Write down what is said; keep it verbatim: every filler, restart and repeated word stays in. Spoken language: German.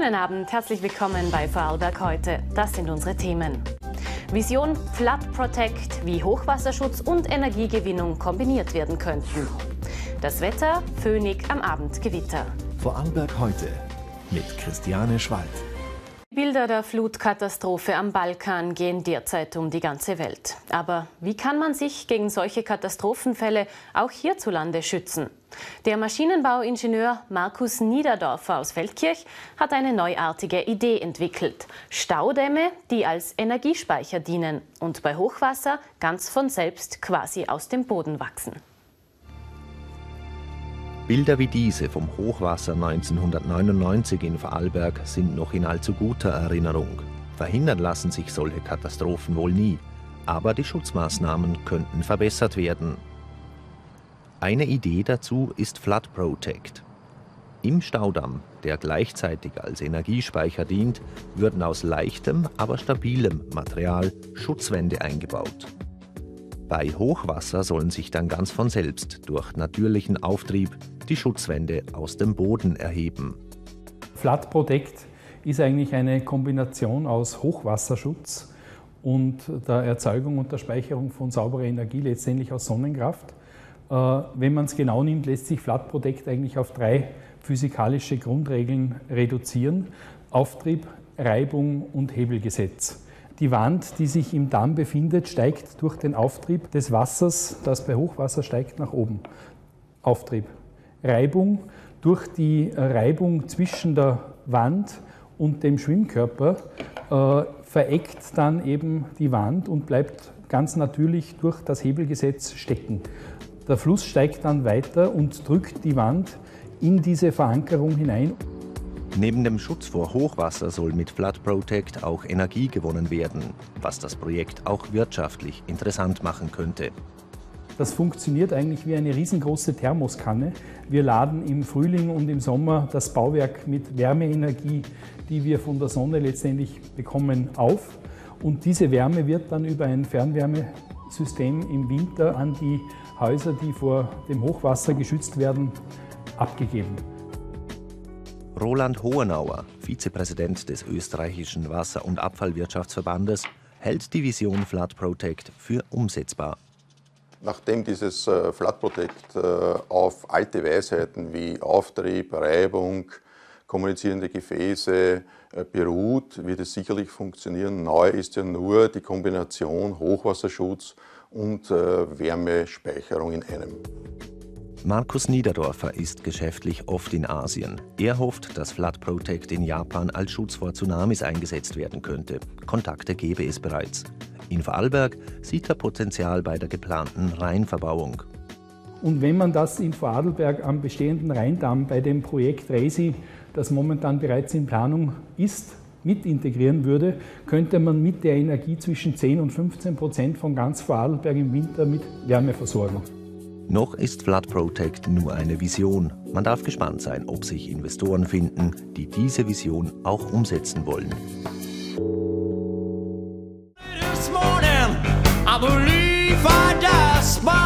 Schönen Abend, herzlich willkommen bei Vorarlberg heute. Das sind unsere Themen. Vision Flood Protect, wie Hochwasserschutz und Energiegewinnung kombiniert werden könnten. Das Wetter, föhnig, am Abend Gewitter. Vorarlberg heute mit Christiane Schwald. Bilder der Flutkatastrophe am Balkan gehen derzeit um die ganze Welt. Aber wie kann man sich gegen solche Katastrophenfälle auch hierzulande schützen? Der Maschinenbauingenieur Markus Niederdorfer aus Feldkirch hat eine neuartige Idee entwickelt. Staudämme, die als Energiespeicher dienen und bei Hochwasser ganz von selbst quasi aus dem Boden wachsen. Bilder wie diese vom Hochwasser neunzehnhundertneunundneunzig in Vorarlberg sind noch in allzu guter Erinnerung. Verhindern lassen sich solche Katastrophen wohl nie, aber die Schutzmaßnahmen könnten verbessert werden. Eine Idee dazu ist Flood Protect. Im Staudamm, der gleichzeitig als Energiespeicher dient, würden aus leichtem, aber stabilem Material Schutzwände eingebaut. Bei Hochwasser sollen sich dann ganz von selbst durch natürlichen Auftrieb die Schutzwände aus dem Boden erheben. Flood Protect ist eigentlich eine Kombination aus Hochwasserschutz und der Erzeugung und der Speicherung von sauberer Energie, letztendlich aus Sonnenkraft. Wenn man es genau nimmt, lässt sich Flood Protect eigentlich auf drei physikalische Grundregeln reduzieren: Auftrieb, Reibung und Hebelgesetz. Die Wand, die sich im Damm befindet, steigt durch den Auftrieb des Wassers, das bei Hochwasser steigt, nach oben. Auftrieb. Reibung. Durch die Reibung zwischen der Wand und dem Schwimmkörper äh, vereckt dann eben die Wand und bleibt ganz natürlich durch das Hebelgesetz stecken. Der Fluss steigt dann weiter und drückt die Wand in diese Verankerung hinein. Neben dem Schutz vor Hochwasser soll mit Flood Protect auch Energie gewonnen werden, was das Projekt auch wirtschaftlich interessant machen könnte. Das funktioniert eigentlich wie eine riesengroße Thermoskanne. Wir laden im Frühling und im Sommer das Bauwerk mit Wärmeenergie, die wir von der Sonne letztendlich bekommen, auf. Und diese Wärme wird dann über ein Fernwärmesystem im Winter an die Häuser, die vor dem Hochwasser geschützt werden, abgegeben. Roland Hohenauer, Vizepräsident des österreichischen Wasser- und Abfallwirtschaftsverbandes, hält die Vision Flood Protect für umsetzbar. Nachdem dieses äh, Flood Protect äh, auf alte Weisheiten wie Auftrieb, Reibung, kommunizierende Gefäße äh, beruht, wird es sicherlich funktionieren. Neu ist ja nur die Kombination Hochwasserschutz und äh, Wärmespeicherung in einem. Markus Niederdorfer ist geschäftlich oft in Asien. Er hofft, dass Flood Protect in Japan als Schutz vor Tsunamis eingesetzt werden könnte. Kontakte gäbe es bereits. In Vorarlberg sieht er Potenzial bei der geplanten Rheinverbauung. Und wenn man das in Vorarlberg am bestehenden Rheindamm bei dem Projekt RESI, das momentan bereits in Planung ist, mit integrieren würde, könnte man mit der Energie zwischen zehn und fünfzehn Prozent von ganz Vorarlberg im Winter mit Wärme versorgen. Noch ist Flood Protect nur eine Vision. Man darf gespannt sein, ob sich Investoren finden, die diese Vision auch umsetzen wollen. This morning, I believe I die smile.